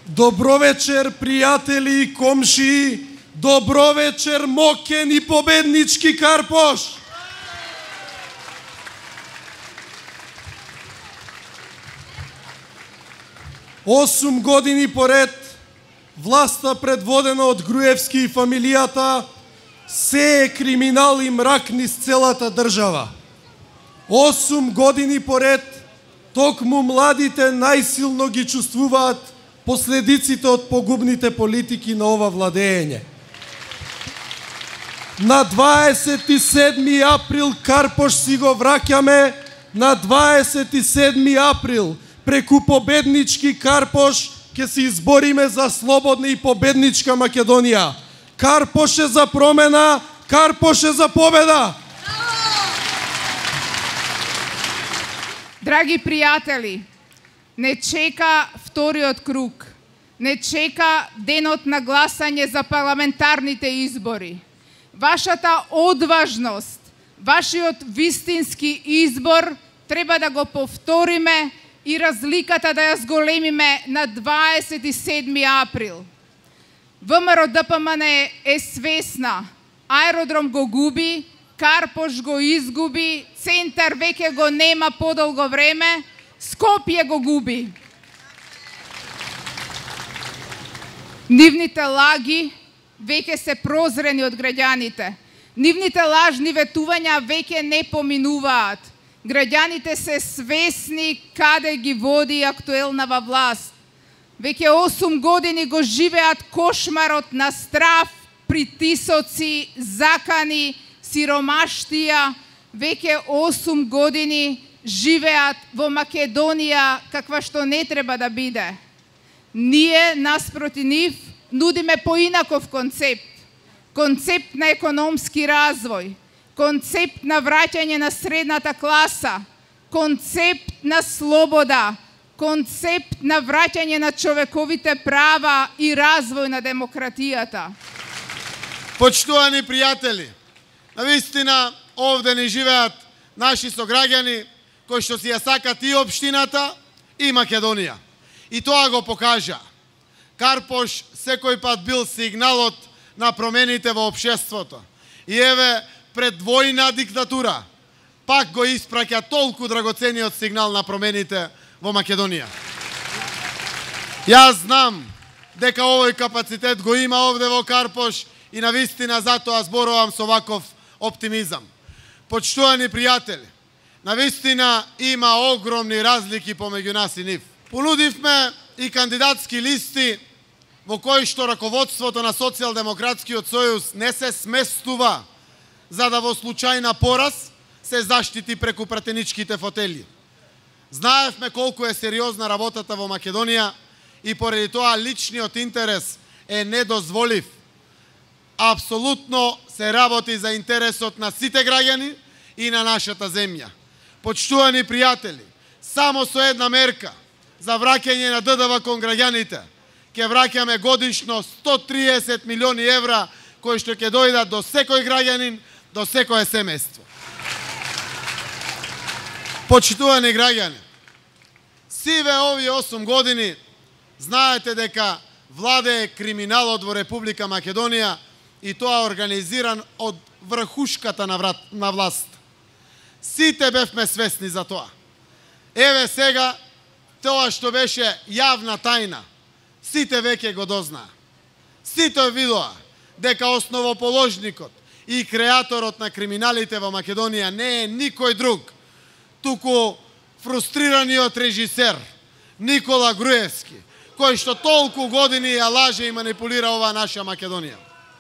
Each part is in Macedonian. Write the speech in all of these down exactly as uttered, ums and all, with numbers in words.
Добро вечер, пријатели и комши, добро вечер, мокен и победнички Карпош! Осум години поред, власта предводена од Груевски и фамилијата се е криминал и мрак низ целата држава. Осум години поред, токму младите најсилно ги чувствуваат последиците од погубните политики на ова владење. На дваесет и седми април Карпош си го враќаме, на дваесет и седми април преку победнички Карпош ќе се избориме за слободна и победничка Македонија. Карпош е за промена, Карпош е за победа! Драги пријатели, не чека вториот круг, не чека денот на гласање за парламентарните избори. Вашата одважност, вашиот вистински избор треба да го повториме и разликата да ја зголемиме на дваесет и седми април. ВМРО Д П М Н е свесна, аеродром го губи, Карпош го изгуби, Центар веќе го нема подолго време, Скопје го губи. Нивните лаги веќе се прозрени од граѓаните. Нивните лажни ветувања веќе не поминуваат. Граѓаните се свесни каде ги води актуелнава власт. Веќе осум години го живеат кошмарот на страф, притисоци, закани, сиромаштија. Веќе осум години живеат во Македонија каква што не треба да биде. Ние, наспроти нив, нудиме поинаков концепт. Концепт на економски развој, концепт на враќање на средната класа, концепт на слобода, концепт на враќање на човековите права и развој на демократијата. Почитувани пријатели, навистина овде ни живеат наши сограѓани кои што си ја сакат и општината и Македонија. И тоа го покажа. Карпош секој пат бил сигналот на промените во општеството. И еве, пред војна диктатура, пак го испраќа толку драгоцениот сигнал на промените во Македонија. Јас знам дека овој капацитет го има овде во Карпош и навистина затоа зборувам со ваков оптимизам. Почитувани пријатели, навистина има огромни разлики помеѓу нас и нив. Понудивме и кандидатски листи во кои што раководството на Социјалдемократскиот сојуз не се сместува за да во случај на пораз се заштити преку пратеничките фотели. Знаевме колку е сериозна работата во Македонија и поради тоа личниот интерес е недозволив. Апсолутно се работи за интересот на сите граѓани и на нашата земја. Почитувани пријатели, само со една мерка за враќање на Д Д В кон граѓаните ќе враќаме годишно сто триесет милиони евра кои што ќе дојдат до секој граѓанин, до секое семејство. Почитувани граѓани, сиве овие осум години знаете дека владее криминалот во Република Македонија и тоа организиран од врхушката на, врат, на власт. Сите бевме свесни за тоа. Еве сега, тоа што беше јавна тајна, сите веќе го дознаа. Сите видоа дека основоположникот и креаторот на криминалите во Македонија не е никој друг, туку фрустрираниот режисер Никола Груевски, кој што толку години ја лаже и манипулира оваа наша Македонија.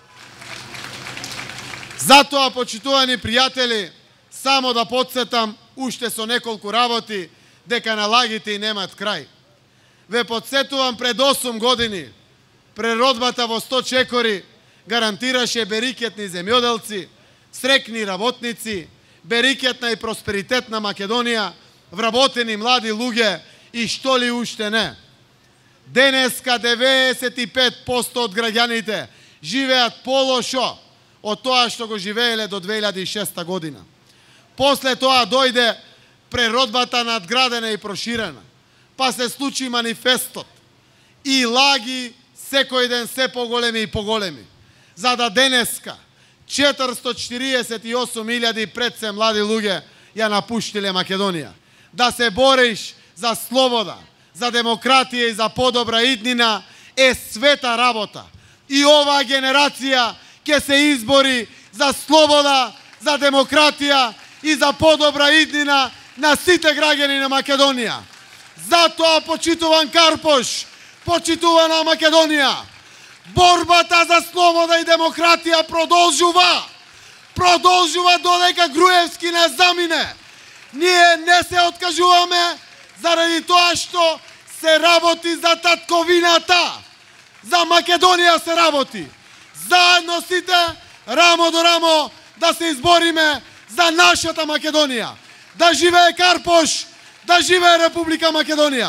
Затоа, почитувани пријатели, само да подсетам уште со неколку работи дека налагите и немат крај. Ве подсетувам пред осум години преродбата во сто чекори гарантираше берикетни земјоделци, срекни работници, берикетна и просперитетна Македонија, вработени млади луѓе и што ли уште не. Денеска деветдесет и пет проценти од граѓаните живеат полошо од тоа што го живееле до две илјади и шеста година. После тоа дојде преродбата надградена и проширена, па се случи манифестот. и лаги секој ден се поголеми и поголеми. За да денеска четиристо четириесет и осум илјади пред се млади луѓе ја напуштиле Македонија. Да се бориш за слобода, за демократија и за подобра иднина е света работа. И оваа генерација ќе се избори за слобода, за демократија и за подобра иднина на сите граѓани на Македонија. Затоа, почитуван Карпош, почитувана Македонија, борбата за слобода и демократија продолжува. Продолжува додека Груевски не замине. Ние не се откажуваме заради тоа што се работи за татковината. За Македонија се работи. Заедно сите, рамо до рамо, да се избориме за нашата Македонија. Да живее Карпош, да живее Република Македонија.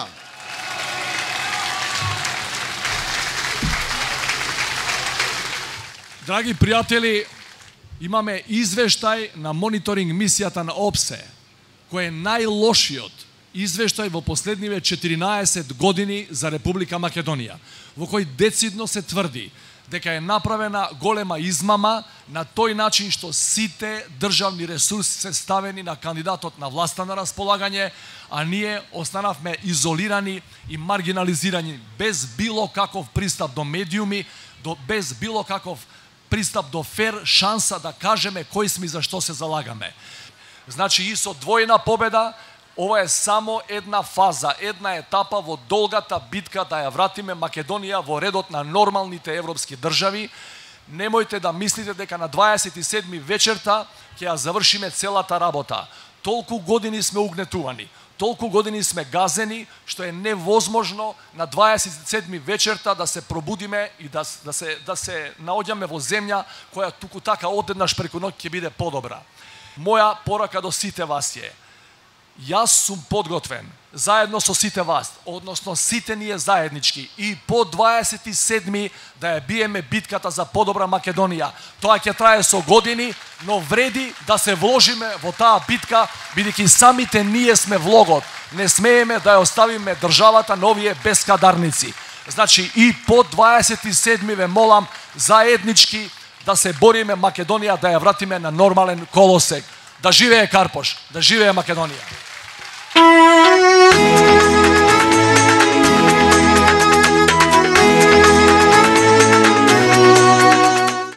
Драги пријатели, имаме извештај на мониторинг мисијата на ОПСЕ, кој е најлошиот извештај во последниве четиринаесет години за Република Македонија, во кој децидно се тврди дека е направена голема измама на тој начин што сите државни ресурси се ставени на кандидатот на власта на располагање, а ние останавме изолирани и маргинализирани без било каков пристап до медиуми, до, без било каков пристап до фер шанса да кажеме кој сме и за што се залагаме. Значи и со двојна победа, ова е само една фаза, една етапа во долгата битка да ја вратиме Македонија во редот на нормалните европски држави. Немојте да мислите дека на дваесет и седми вечерта ќе ја завршиме целата работа. Толку години сме угнетувани, толку години сме газени, што е невозможно на дваесет и седми вечерта да се пробудиме и да, да, се, да се наоѓаме во земја која туку така одеднаш преку ноќ ќе биде подобра. Моја порака до сите вас е: јас сум подготвен, заедно со сите вас, односно сите ние заеднички, и по дваесет и седми да ја биеме битката за подобра Македонија. Тоа ќе трае со години, но вреди да се вложиме во таа битка, бидејќи самите ние сме влогот. Не смееме да ја оставиме државата на овие бескадарници. Значи и по дваесет и седми ве молам заеднички да се бориме Македонија да ја вратиме на нормален колосек. Да живее Карпош, да живее Македонија.